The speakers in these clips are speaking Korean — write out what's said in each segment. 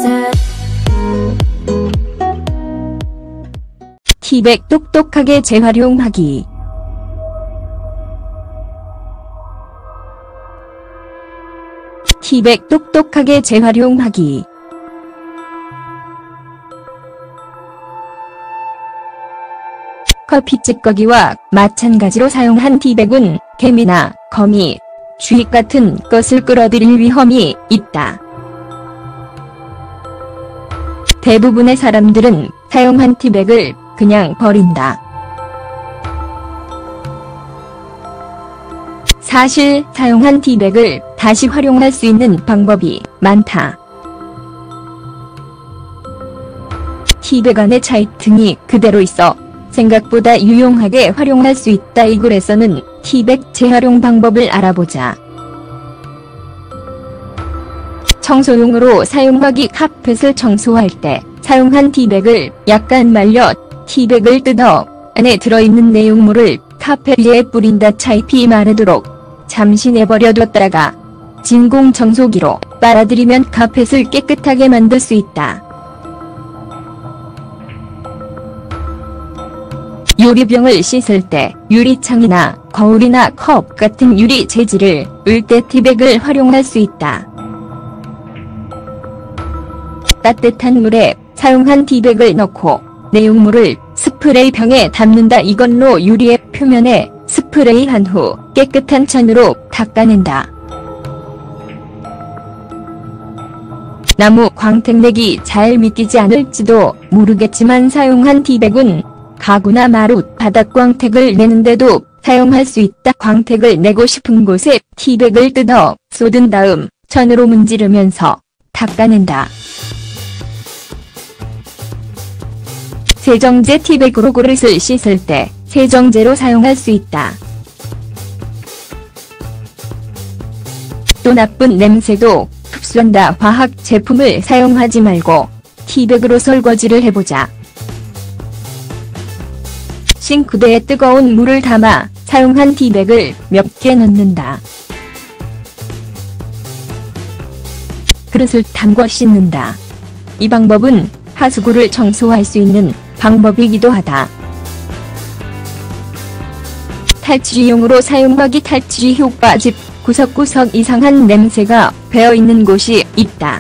티백 똑똑하게 재활용하기. 티백 똑똑하게 재활용하기. 커피 찌꺼기와 마찬가지로 사용한 티백은 개미나 거미, 쥐 같은 것을 끌어들일 위험이 있다. 대부분의 사람들은 사용한 티백을 그냥 버린다. 사실 사용한 티백을 다시 활용할 수 있는 방법이 많다. 티백 안에 차이팅이 그대로 있어 생각보다 유용하게 활용할 수 있다. 이 글에서는 티백 재활용 방법을 알아보자. 청소용으로 사용하기. 카펫을 청소할 때 사용한 티백을 약간 말려 티백을 뜯어 안에 들어있는 내용물을 카펫 위에 뿌린다. 차잎이 마르도록 잠시 내버려뒀다가 진공 청소기로 빨아들이면 카펫을 깨끗하게 만들 수 있다. 유리병을 씻을 때 유리창이나 거울이나 컵 같은 유리 재질을 을 때 티백을 활용할 수 있다. 따뜻한 물에 사용한 티백을 넣고 내용물을 스프레이 병에 담는다. 이걸로 유리의 표면에 스프레이한 후 깨끗한 천으로 닦아낸다. 나무 광택내기 잘 믿기지 않을지도 모르겠지만 사용한 티백은 가구나 마룻 바닥 광택을 내는데도 사용할 수 있다. 광택을 내고 싶은 곳에 티백을 뜯어 쏟은 다음 천으로 문지르면서 닦아낸다. 세정제. 티백으로 그릇을 씻을 때 세정제로 사용할 수 있다. 또 나쁜 냄새도 흡수한다. 화학 제품을 사용하지 말고 티백으로 설거지를 해보자. 싱크대에 뜨거운 물을 담아 사용한 티백을 몇 개 넣는다. 그릇을 담궈 씻는다. 이 방법은 하수구를 청소할 수 있는 방법이기도 하다. 탈취용으로 사용하기. 탈취 효과. 집 구석구석 이상한 냄새가 배어있는 곳이 있다.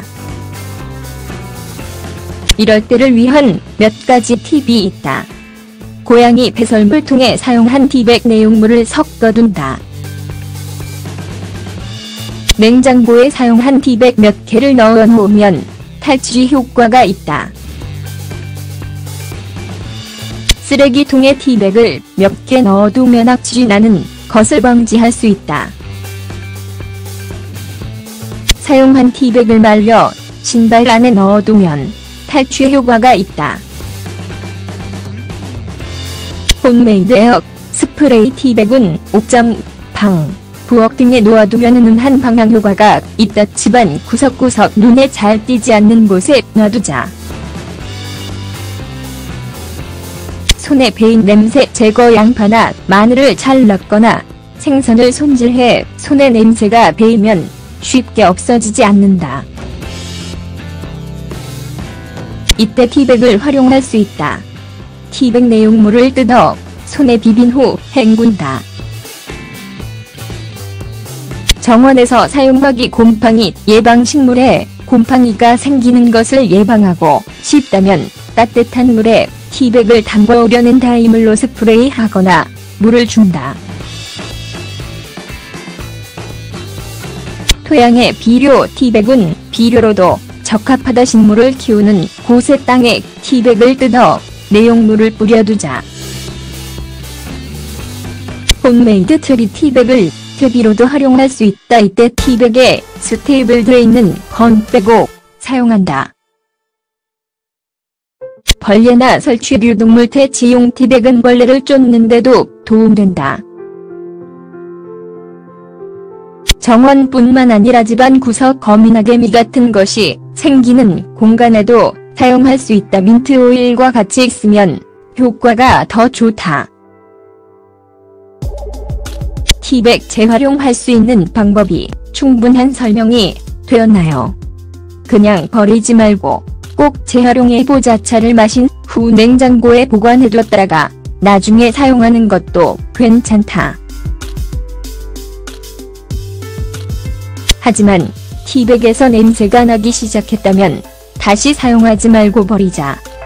이럴 때를 위한 몇 가지 팁이 있다. 고양이 배설물통에 사용한 티백 내용물을 섞어둔다. 냉장고에 사용한 티백 몇 개를 넣어 놓으면 탈취 효과가 있다. 쓰레기통에 티백을 몇 개 넣어두면 악취 나는 것을 방지할 수 있다. 사용한 티백을 말려 신발 안에 넣어두면 탈취 효과가 있다. 홈메이드 에어 스프레이 티백은 옥점, 방, 부엌 등에 놓아두면 은은한 방향 효과가 있다. 집안 구석구석 눈에 잘 띄지 않는 곳에 놔두자. 손에 배인 냄새 제거. 양파나 마늘을 잘랐거나 생선을 손질해 손에 냄새가 배이면 쉽게 없어지지 않는다. 이때 티백을 활용할 수 있다. 티백 내용물을 뜯어 손에 비빈 후 헹군다. 정원에서 사용하기. 곰팡이 예방. 식물에 곰팡이가 생기는 것을 예방하고 싶다면 따뜻한 물에 티백을 담궈 우려낸 다이물로 스프레이하거나 물을 준다. 토양의 비료. 티백은 비료로도 적합하다. 식물을 키우는 곳의 땅에 티백을 뜯어 내용물을 뿌려두자. 홈메이드 트리. 티백을 퇴비로도 활용할 수 있다. 이때 티백에 스테이블 들어있는 건 빼고 사용한다. 벌레나 설치류 동물 퇴치용 티백은 벌레를 쫓는데도 도움된다. 정원뿐만 아니라 집안 구석 거미나 개미 같은 것이 생기는 공간에도 사용할 수 있다. 민트 오일과 같이 쓰면 효과가 더 좋다. 티백 재활용할 수 있는 방법이 충분한 설명이 되었나요? 그냥 버리지 말고 꼭 재활용해보자. 차를 마신 후 냉장고에 보관해뒀다가 나중에 사용하는 것도 괜찮다. 하지만 티백에서 냄새가 나기 시작했다면 다시 사용하지 말고 버리자.